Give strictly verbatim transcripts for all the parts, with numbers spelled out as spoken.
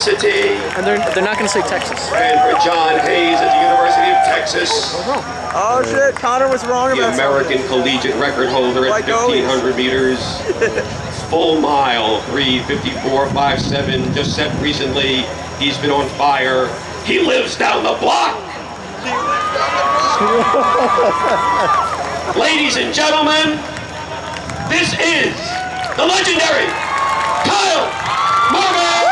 University. And they're, they're not going to say Texas. And for John Hayes at the University of Texas. Oh shit, Connor was wrong the about American something. Collegiate record holder at Like fifteen hundred meters. Full mile, three fifty-four fifty-seven, just set recently. He's been on fire. He lives down the block. Ladies and gentlemen, this is the legendary Kyle Marvin.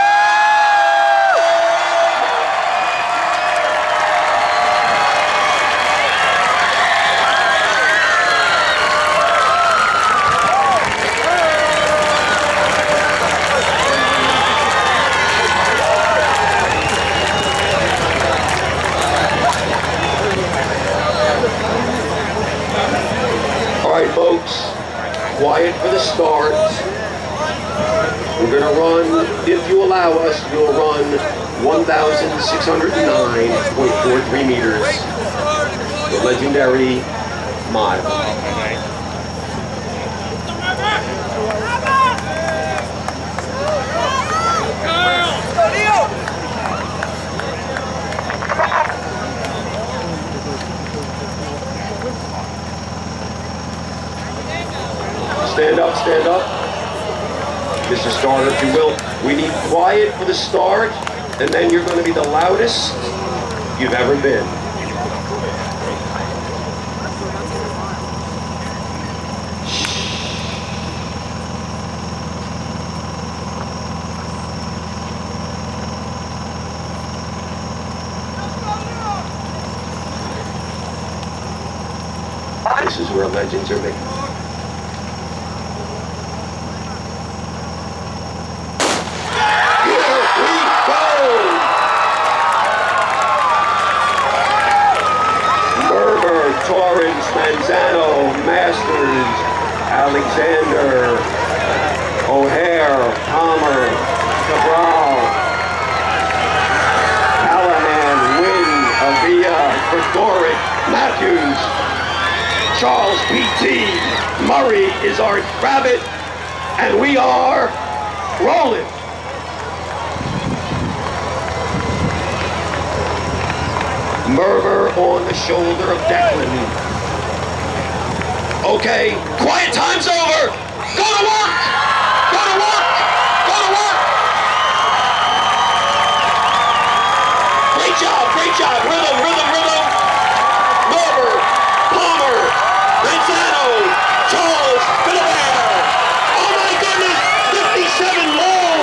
Folks, quiet for the start. We're going to run, if you allow us, we'll run one thousand six hundred nine point four three meters. The legendary mile. Stand up, stand up. Mister Starter, if you will. We need quiet for the start, and then you're going to be the loudest you've ever been. This is where legends are made. Torrance, Manzano, Masters, Alexander, O'Hare, Palmer, Cabral, Callahan, Wynn, Avila, Gregoric, Matthews, Charles P T, Murray is our rabbit, and we are rolling. Merver on the shoulder of Declan. Okay, quiet time's over. Go to work! Go to work! Go to work! Great job, great job. Rhythm, rhythm, rhythm. Merver, Palmer, Manzano, Charles, Philibert. Oh my goodness, fifty-seven low.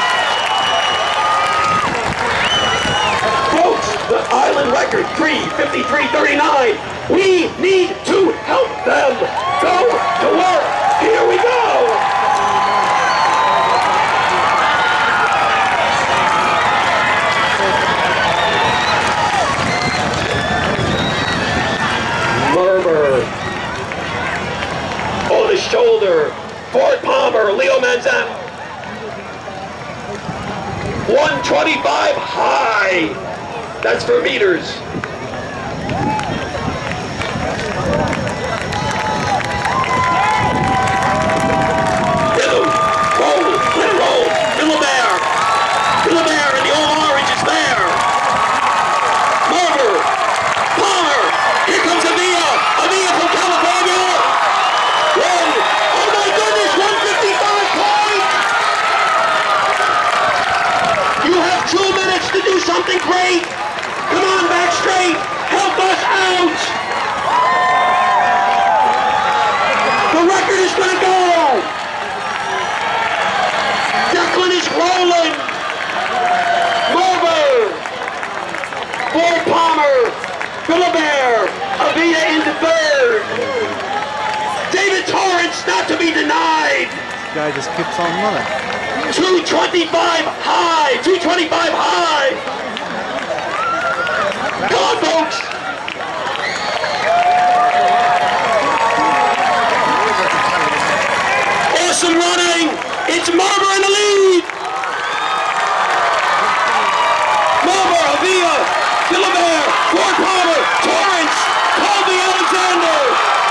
Folks, the island record, three fifty-three thirty-nine. We need to help them. Go to work. Here we go. Merver. On the shoulder. Ford Palmer, Leo Manzano. one twenty-five high. That's for meters. Rhythm, roll, let it roll. Philibert, Philibert in the old orange is there. Merver, Palmer, here comes Avila, Avila from California. One, oh my goodness, one fifty-five point. You have two minutes to do something great. Come on, back straight. Help us out. The record is going to go. Declan is rolling. Merver. Ford Palmer. Philibert. Avila into third. David Torrance not to be denied. This guy just keeps on running. two twenty-five high. two twenty-five high. Come on, folks! Awesome running! It's Merver in the lead! Merver, Avila, Philibert, Ford Palmer, Torrance, Colby Alexander,